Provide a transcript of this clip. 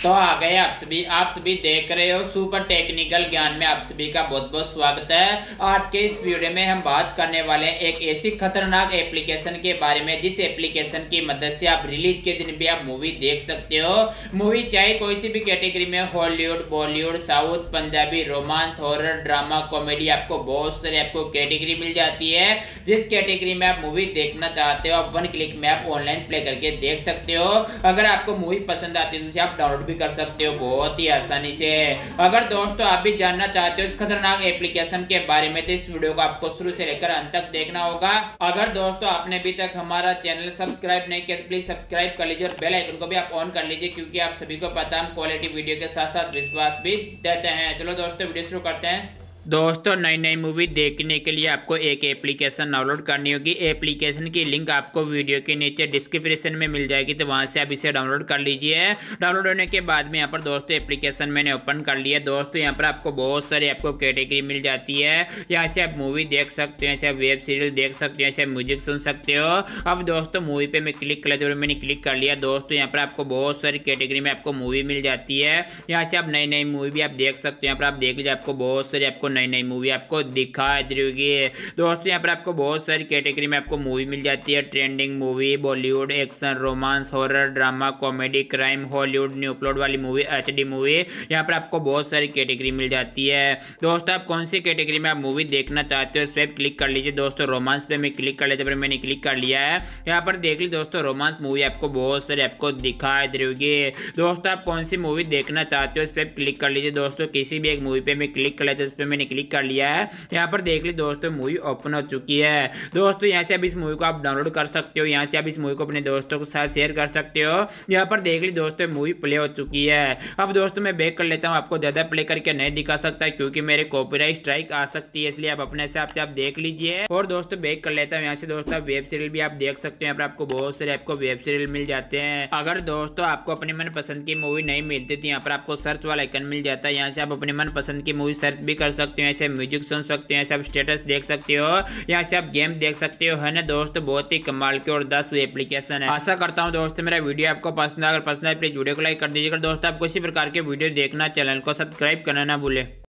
तो आ गए आप सभी देख रहे हो सुपर टेक्निकल ज्ञान में आप सभी का बहुत बहुत स्वागत है। आज के इस वीडियो में हम बात करने वाले हैं एक ऐसी खतरनाक एप्लीकेशन के बारे में जिस एप्लीकेशन की मदद से आप रिलीज के दिन भी आप मूवी देख सकते हो। मूवी चाहे कोई सी भी कैटेगरी में, Hollywood, Bollywood, south, Punjabi, romance, horror, drama, comedy, आपको बहुत सारी आपको कैटेगरी मिल जाती है। जिस कैटेगरी में आप मूवी देखना चाहते हो आप वन क्लिक में आप ऑनलाइन प्ले करके देख सकते हो। अगर आपको मूवी पसंद आती है तो आप डाउनलोड भी कर सकते हो बहुत ही आसानी से। अगर दोस्तों आप भी जानना चाहते हो इस खतरनाक एप्लीकेशन के बारे में तो इस वीडियो को आपको शुरू से लेकर अंत तक देखना होगा। अगर दोस्तों आपने अभी तक हमारा चैनल सब्सक्राइब नहीं किया तो प्लीज सब्सक्राइब कर लीजिए और बेल आइकन को भी आप ऑन कर लीजिए, क्योंकि आप सभी को पता है हम क्वालिटी वीडियो के साथ साथ विश्वास भी देते हैं। चलो दोस्तों वीडियो शुरू करते हैं। दोस्तों नई नई मूवी देखने के लिए आपको एक एप्लीकेशन डाउनलोड करनी होगी। एप्लीकेशन की लिंक आपको वीडियो के नीचे डिस्क्रिप्शन में मिल जाएगी, तो वहां से आप इसे डाउनलोड कर लीजिए। डाउनलोड होने के बाद में यहाँ पर दोस्तों एप्लीकेशन मैंने ओपन कर लिया। दोस्तों यहाँ पर आपको बहुत सारी आपको कैटेगरी मिल जाती है। यहाँ से आप मूवी देख सकते हो, ऐसे आप वेब सीरीज देख सकते हो, ऐसे आप म्यूजिक सुन सकते हो। अब दोस्तों मूवी पे मैं क्लिक कर लेते हो, मैंने क्लिक कर लिया। दोस्तों यहाँ पर आपको बहुत सारी कैटेगरी में आपको मूवी मिल जाती है। यहाँ से आप नई नई मूवी भी आप देख सकते हो। यहाँ पर आप देख लीजिए, आपको बहुत सारी आपको नई नई मूवी आपको दिखाई दे रही है। दोस्तों यहाँ पर आपको बहुत सारी कैटेगरी में आपको मूवी मिल जाती है। Trending movie, Bollywood, action, romance, horror, drama, comedy, crime, Hollywood, new upload वाली मूवी, एचडी मूवी, यहाँ पर आपको बहुत सारी कैटेगरी मिल जाती है। दोस्तों आप कौन सी कैटेगरी में आप मूवी देखना चाहते हो इस पर क्लिक कर लीजिए। दोस्तों रोमांस पे मैं क्लिक कर लेते हैं, मैंने क्लिक कर लिया है। यहाँ पर देख लीजिए दोस्तों रोमांस मूवी आपको बहुत सारी आपको दिखाई दे रही है। दोस्तों आप कौन सी मूवी देखना चाहते हो इस पर क्लिक कर लीजिए। दोस्तों किसी भी एक मूवी पे मैं क्लिक कर लेते हैं, इस पर मैंने क्लिक कर लिया है। यहाँ पर देख ली दोस्तों मूवी ओपन हो चुकी है। दोस्तों यहाँ से अब इस मूवी को आप डाउनलोड कर सकते हो। यहाँ से आप इस मूवी को अपने दोस्तों के साथ शेयर कर सकते हो। यहाँ पर देख ली दोस्तों मूवी प्ले हो चुकी है। अब दोस्तों मैं बैक कर लेता हूँ, आपको ज्यादा प्ले करके नहीं दिखा सकता क्योंकि मेरे कॉपीराइट स्ट्राइक आ सकती है, इसलिए आप अपने हिसाब से आप देख लीजिए। और दोस्तों बैक कर लेता हूँ। यहाँ से दोस्तों वेब सीरियल भी आप देख सकते हो। यहाँ पर आपको बहुत सारे आपको वेब सीरियल मिल जाते हैं। अगर दोस्तों आपको अपनी मनपसंद की मूवी नहीं मिलती तो यहाँ पर आपको सर्च वाला आइकन मिल जाता है। यहाँ से आप अपनी मनपसंद की मूवी सर्च भी कर सकते हो, ऐसे म्यूजिक सुन सकते हो, ऐसे आप स्टेटस देख सकते हो, यहाँ से आप गेम देख सकते हो। है ना दोस्तों बहुत ही कमाल के और 10 एप्लीकेशन है। आशा करता हूँ दोस्तों मेरा वीडियो आपको पसंद है। अगर पसंद है प्लीज वीडियो को लाइक कर दीजिएगा। दोस्तों आपको इसी प्रकार के वीडियो देखना चैनल को सब्सक्राइब करना ना भूले।